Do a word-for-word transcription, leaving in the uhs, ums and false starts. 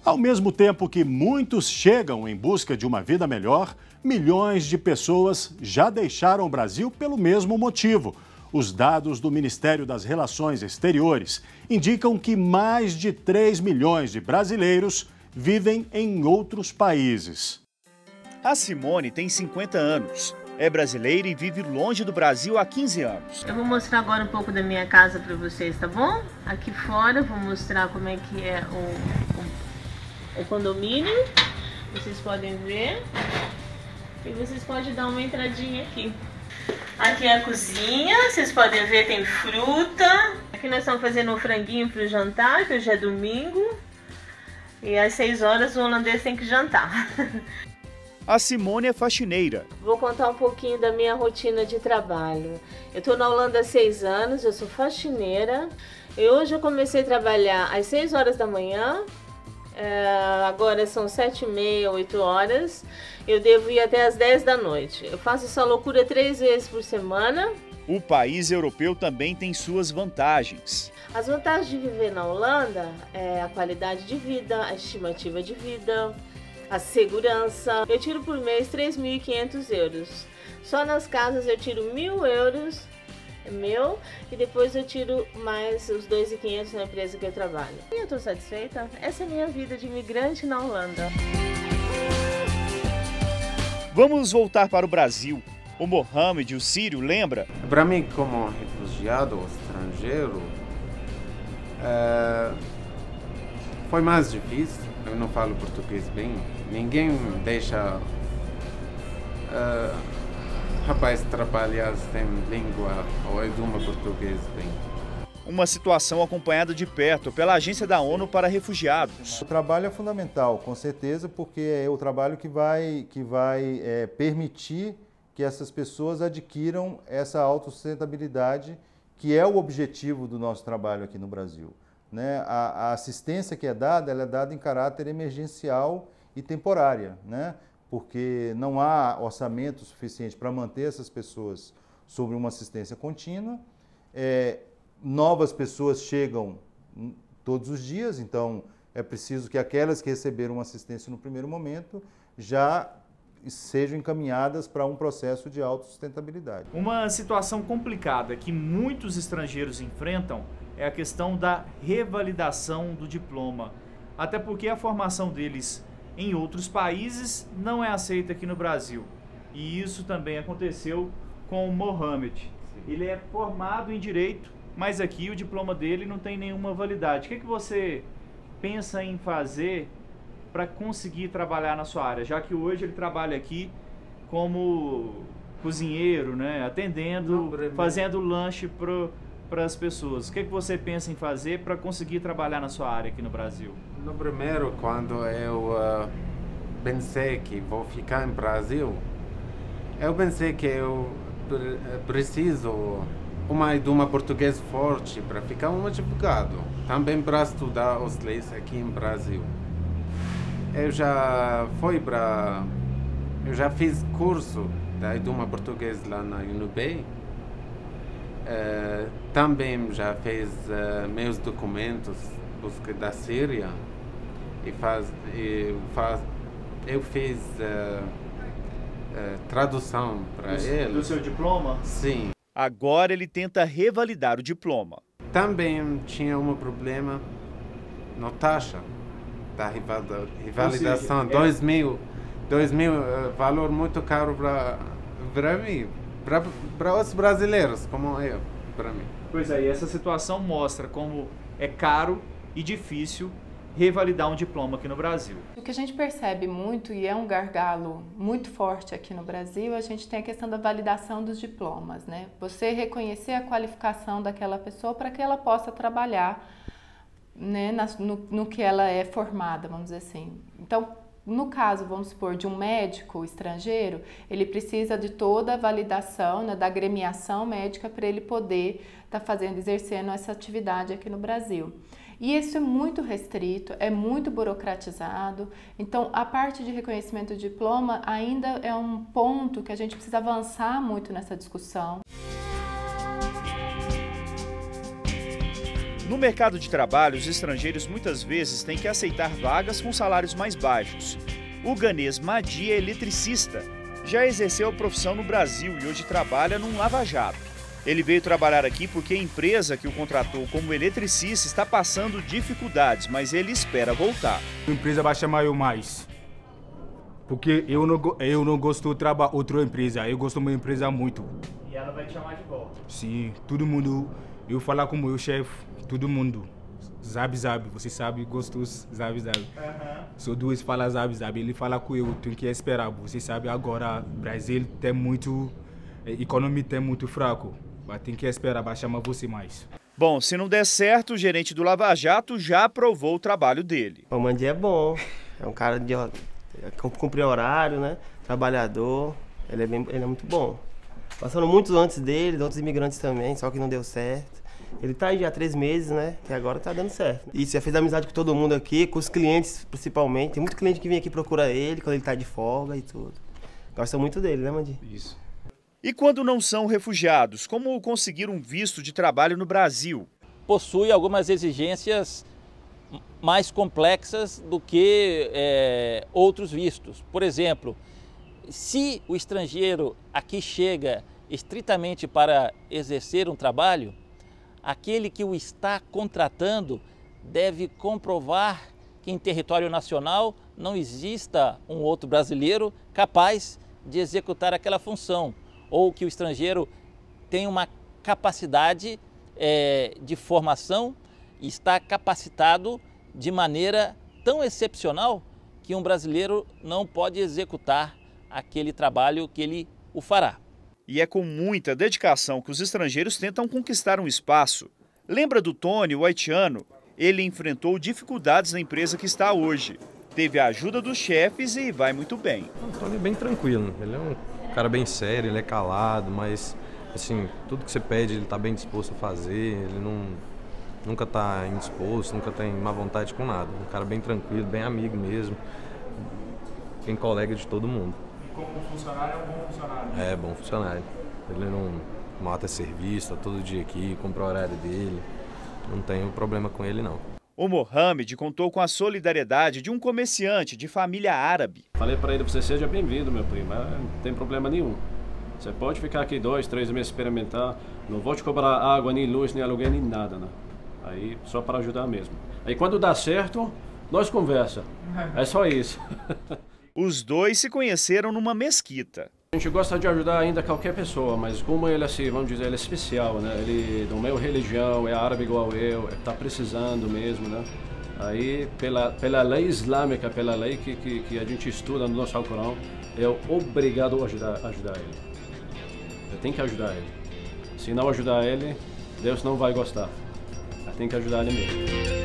Ao mesmo tempo que muitos chegam em busca de uma vida melhor, milhões de pessoas já deixaram o Brasil pelo mesmo motivo. Os dados do Ministério das Relações Exteriores indicam que mais de três milhões de brasileiros vivem em outros países. A Simone tem cinquenta anos. É brasileira e vive longe do Brasil há quinze anos. Eu vou mostrar agora um pouco da minha casa para vocês, tá bom? Aqui fora eu vou mostrar como é que é o, o, o condomínio. Vocês podem ver. E vocês podem dar uma entradinha aqui. Aqui é a cozinha, vocês podem ver, tem fruta. Aqui nós estamos fazendo um franguinho para o jantar, que hoje é domingo. E às seis horas o holandês tem que jantar. A Simone é faxineira. Vou contar um pouquinho da minha rotina de trabalho. Eu estou na Holanda há seis anos, eu sou faxineira. E hoje eu comecei a trabalhar às seis horas da manhã. É, agora são sete e meia, oito horas. Eu devo ir até às dez da noite. Eu faço essa loucura três vezes por semana. O país europeu também tem suas vantagens. As vantagens de viver na Holanda é a qualidade de vida, a estimativa de vida, a segurança. Eu tiro por mês três mil e quinhentos euros. Só nas casas eu tiro mil euros, é meu, e depois eu tiro mais os dois mil e quinhentos na empresa que eu trabalho. E eu estou satisfeita. Essa é a minha vida de imigrante na Holanda. Vamos voltar para o Brasil. O Mohamed, o sírio, lembra? Para mim, como refugiado estrangeiro, é... foi mais difícil. Eu não falo português bem. Ninguém deixa uh, rapaz trabalhar sem língua ou idioma português bem. Uma situação acompanhada de perto pela Agência da ONU para Refugiados. O trabalho é fundamental, com certeza, porque é o trabalho que vai, que vai é, permitir que essas pessoas adquiram essa autossustentabilidade, que é o objetivo do nosso trabalho aqui no Brasil. Né? A, a assistência que é dada, ela é dada em caráter emergencial e temporária, né? Porque não há orçamento suficiente para manter essas pessoas sobre uma assistência contínua. É, novas pessoas chegam todos os dias, então é preciso que aquelas que receberam uma assistência no primeiro momento já sejam encaminhadas para um processo de autossustentabilidade. Uma situação complicada que muitos estrangeiros enfrentam é a questão da revalidação do diploma, até porque a formação deles em outros países não é aceita aqui no Brasil. E isso também aconteceu com o Mohamed. Ele é formado em Direito, mas aqui o diploma dele não tem nenhuma validade. O que, que você pensa em fazer para conseguir trabalhar na sua área, já que hoje ele trabalha aqui como cozinheiro, né, atendendo, fazendo lanche para as pessoas. O que, que você pensa em fazer para conseguir trabalhar na sua área aqui no Brasil? No primeiro, quando eu uh, pensei que vou ficar no Brasil, eu pensei que eu preciso uma idioma português forte para ficar um advogado, também para estudar as leis aqui no Brasil. Eu já fui para, eu já fiz curso da idioma português lá na U N B. Uh, também já fiz uh, meus documentos busca da Síria e faz, e faz, eu fiz uh, uh, tradução para ele. Do seu diploma? Sim. Agora ele tenta revalidar o diploma. Também tinha um problema na taxa da revalidação, seja, dois mil, dois mil, uh, valor muito caro para para mim, para os brasileiros, como eu, para mim. Pois é, e essa situação mostra como é caro e difícil revalidar um diploma aqui no Brasil. O que a gente percebe muito, e é um gargalo muito forte aqui no Brasil, a gente tem a questão da validação dos diplomas, né? Você reconhecer a qualificação daquela pessoa para que ela possa trabalhar, né, no, no que ela é formada, vamos dizer assim. Então, no caso, vamos supor, de um médico estrangeiro, ele precisa de toda a validação, né, da agremiação médica para ele poder estar tá fazendo, exercendo essa atividade aqui no Brasil. E isso é muito restrito, é muito burocratizado, então a parte de reconhecimento de diploma ainda é um ponto que a gente precisa avançar muito nessa discussão. No mercado de trabalho, os estrangeiros muitas vezes têm que aceitar vagas com salários mais baixos. O ganês Madi é eletricista. Já exerceu a profissão no Brasil e hoje trabalha num lava-jato. Ele veio trabalhar aqui porque a empresa que o contratou como eletricista está passando dificuldades, mas ele espera voltar. A empresa vai chamar eu mais, porque eu não, eu não gosto de trabalhar outra empresa, eu gosto de uma empresa muito. E ela vai te chamar de volta? Sim, todo mundo, eu falar com o meu chefe, todo mundo, sabe, sabe, você sabe, gostoso, sabe, sabe. Uhum. Só duas falam, sabe, sabe, ele fala com eu, tem que esperar, você sabe, agora o Brasil tem muito, a economia tem muito fraco. Mas tem que esperar, vai chamar você mais. Bom, se não der certo, o gerente do Lava Jato já aprovou o trabalho dele. O Madi é bom, é um cara de cumprir horário, né? Trabalhador, ele é, bem, ele é muito bom. Passando muitos antes dele, outros imigrantes também, só que não deu certo. Ele tá aí já há três meses, né? E agora tá dando certo. E já fez amizade com todo mundo aqui, com os clientes principalmente. Tem muito cliente que vem aqui procurar ele quando ele tá de folga e tudo. Gosta muito dele, né, Madi? Isso. E quando não são refugiados, como conseguir um visto de trabalho no Brasil? Possui algumas exigências mais complexas do que é, outros vistos. Por exemplo, se o estrangeiro aqui chega estritamente para exercer um trabalho, aquele que o está contratando deve comprovar que em território nacional não exista um outro brasileiro capaz de executar aquela função, ou que o estrangeiro tem uma capacidade é, de formação e está capacitado de maneira tão excepcional que um brasileiro não pode executar aquele trabalho que ele o fará. E é com muita dedicação que os estrangeiros tentam conquistar um espaço. Lembra do Tony, o haitiano? Ele enfrentou dificuldades na empresa que está hoje. Teve a ajuda dos chefes e vai muito bem. O Tony é bem tranquilo, ele é um cara bem sério, ele é calado, mas assim, tudo que você pede ele está bem disposto a fazer, ele não, nunca está indisposto, nunca tem má vontade com nada. Um cara bem tranquilo, bem amigo mesmo, bem colega de todo mundo. E como funcionário é um bom funcionário? É, bom funcionário. Ele não mata serviço, está todo dia aqui, cumpre o horário dele, não tenho problema com ele não. O Mohamed contou com a solidariedade de um comerciante de família árabe. Falei para ele, você seja bem-vindo, meu primo, não tem problema nenhum. Você pode ficar aqui dois, três meses experimentar, não vou te cobrar água, nem luz, nem aluguel, nem nada, né? Aí só para ajudar mesmo. Aí quando dá certo, nós conversa. É só isso. Os dois se conheceram numa mesquita. A gente gosta de ajudar ainda qualquer pessoa, mas como ele assim, vamos dizer, ele é especial, né? Ele do meu religião, é árabe igual eu, está precisando mesmo, né? Aí, pela, pela lei islâmica, pela lei que, que, que a gente estuda no nosso Alcorão, eu obrigado a ajudar, ajudar ele. Eu tenho que ajudar ele. Se não ajudar ele, Deus não vai gostar. Eu tenho que ajudar ele mesmo.